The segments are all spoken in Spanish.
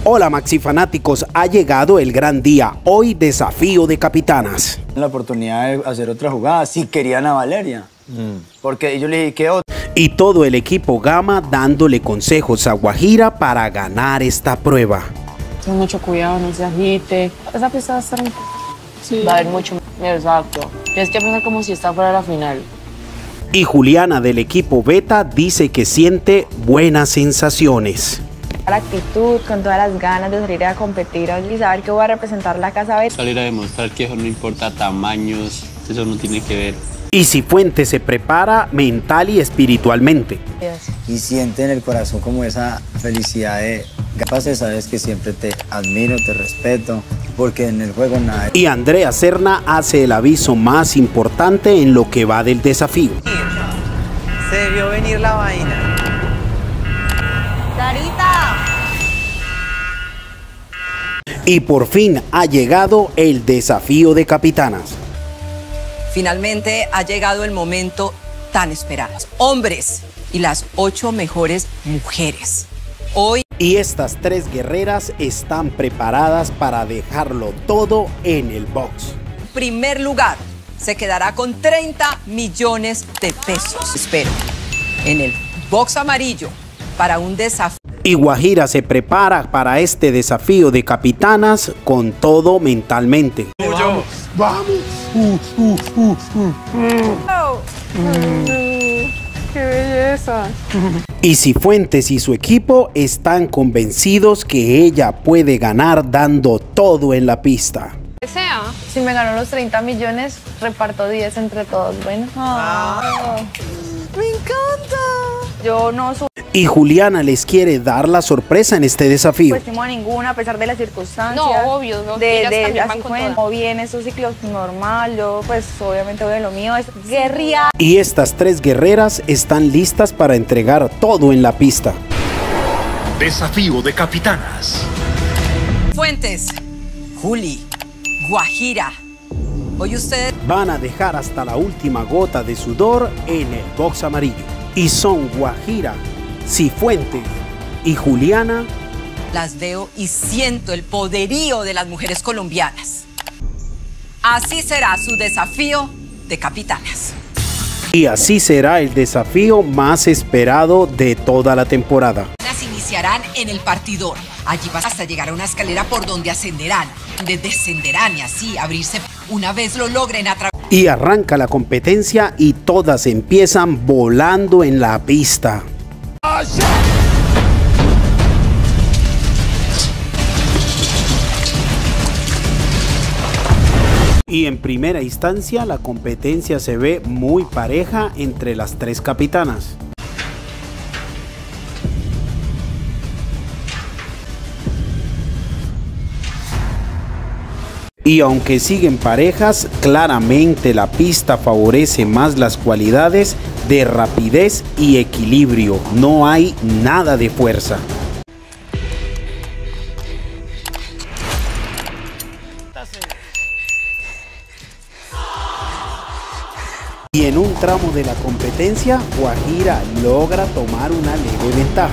Hola Maxi fanáticos, ha llegado el gran día, hoy desafío de capitanas. La oportunidad de hacer otra jugada, si querían a Valeria, porque yo le dije que otra. Y todo el equipo Gama dándole consejos a Guajira para ganar esta prueba. Ten mucho cuidado, no se agite. Esa pista va a estar... Sí. Va a haber mucho... Exacto. Tienes que pensar como si está fuera de la final. Y Juliana del equipo Beta dice que siente buenas sensaciones. La actitud, con todas las ganas de salir a competir y saber que voy a representar la casa Beta. Salir a demostrar que eso no importa tamaños, eso no tiene que ver. Y Cifuentes se prepara mental y espiritualmente. Y siente en el corazón como esa felicidad de... Capaz de sabes que siempre te admiro, te respeto, porque en el juego nada... Y Andrea Serna hace el aviso más importante en lo que va del desafío. Se vio venir la vaina. ¡Sarita! Y por fin ha llegado el desafío de capitanas. Finalmente ha llegado el momento tan esperado. Hombres y las 8 mejores mujeres. Hoy... Y estas 3 guerreras están preparadas para dejarlo todo en el box. Primer lugar se quedará con 30 millones de pesos. Espero en el box amarillo para un desafío. Y Guajira se prepara para este desafío de capitanas con todo mentalmente. ¡Vamos! ¡Qué belleza! Y Cifuentes y su equipo están convencidos que ella puede ganar dando todo en la pista. Si me ganó los 30 millones, reparto 10 entre todos. Bueno. ¡Me encanta! Yo no Y Juliana les quiere dar la sorpresa en este desafío. subestimo a ninguna a pesar de las circunstancias. No, obvio, ¿no? Ellas también van con todo. Como bien estos ciclos normal, yo pues obviamente voy a lo mío, es guerrear. Y estas 3 guerreras están listas para entregar todo en la pista. Desafío de capitanas. Fuentes, Juli, Guajira. Hoy ustedes Van a dejar hasta la última gota de sudor en el box amarillo. Y son Guajira, Cifuentes y Juliana. las veo y siento el poderío de las mujeres colombianas. Así será su desafío de capitanas. Y así será el desafío más esperado de toda la temporada. Las iniciarán en el partidor. Allí vas hasta llegar a una escalera por donde ascenderán, donde descenderán y así abrirse una vez lo logren atravesar. Y arranca la competencia y todas empiezan volando en la pista. Y en primera instancia la competencia se ve muy pareja entre las 3 capitanas. Y aunque siguen parejas, claramente la pista favorece más las cualidades de rapidez y equilibrio. No hay nada de fuerza. Y en un tramo de la competencia, Guajira logra tomar una leve ventaja.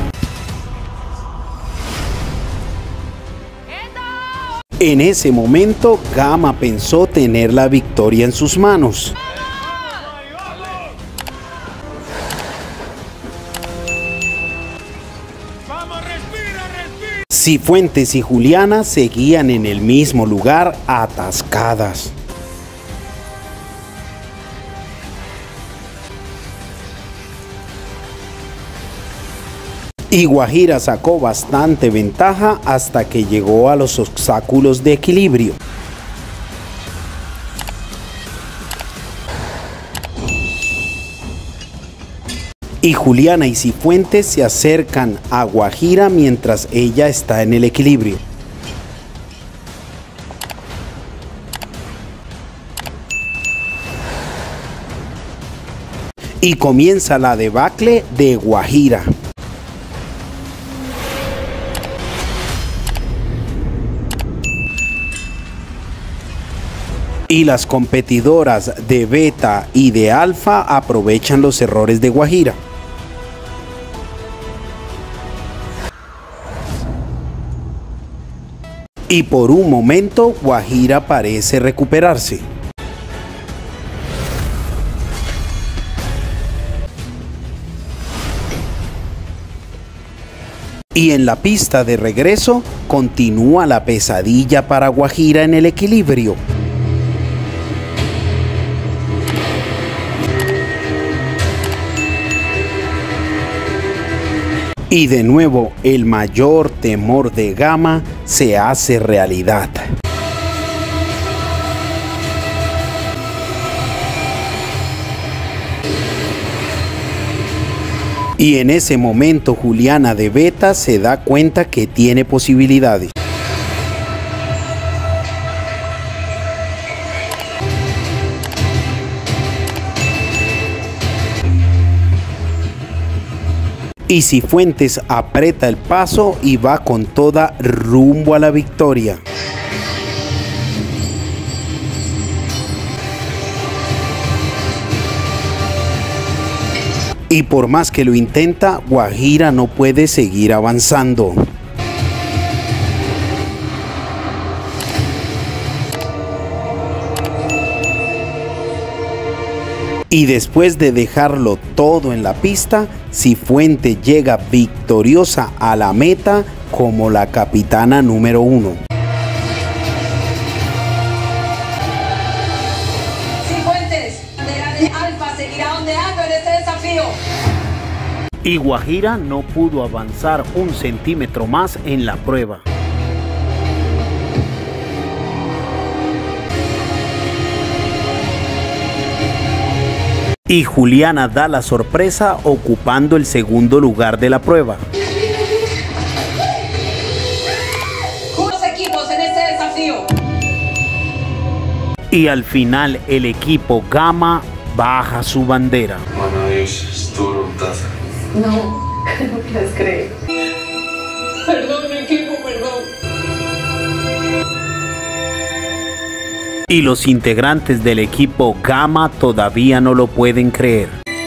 En ese momento, Gama pensó tener la victoria en sus manos. Cifuentes y Juliana seguían en el mismo lugar, atascadas. Y Guajira sacó bastante ventaja hasta que llegó a los obstáculos de equilibrio. Y Juliana y Cifuentes se acercan a Guajira mientras ella está en el equilibrio. Y comienza la debacle de Guajira. Y las competidoras de Beta y de Alfa aprovechan los errores de Guajira. Y por un momento Guajira parece recuperarse. Y en la pista de regreso continúa la pesadilla para Guajira en el equilibrio. Y de nuevo el mayor temor de Gama se hace realidad. Y en ese momento Juliana de Beta se da cuenta que tiene posibilidades. Y Cifuentes aprieta el paso y va con toda rumbo a la victoria. Y por más que lo intenta, Guajira no puede seguir avanzando. Y después de dejarlo todo en la pista, Cifuentes llega victoriosa a la meta como la capitana número 1. Cifuentes, bandera de Alfa, seguirá ondeando en este desafío. Y Guajira no pudo avanzar un centímetro más en la prueba. Y Juliana da la sorpresa ocupando el segundo lugar de la prueba. Juntos equipos en este desafío. Y al final el equipo Gama baja su bandera. No, no puedes creer. Perdón, equipo, perdón. Y los integrantes del equipo Gama todavía no lo pueden creer.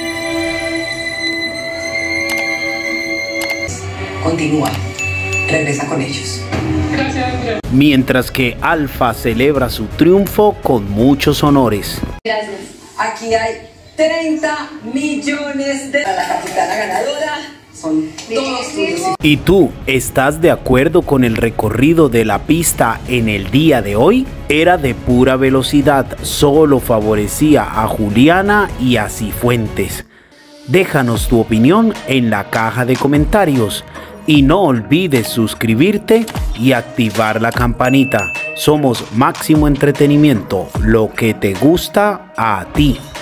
Continúa. Regresa con ellos. Mientras que Alfa celebra su triunfo con muchos honores. Gracias. Aquí hay 30 millones de... Para la capitana ganadora. Son todos tuyos. ¿Y tú estás de acuerdo con el recorrido de la pista en el día de hoy? Era de pura velocidad, solo favorecía a Juliana y a Cifuentes. Déjanos tu opinión en la caja de comentarios y no olvides suscribirte y activar la campanita. Somos Máximo Entretenimiento, lo que te gusta a ti.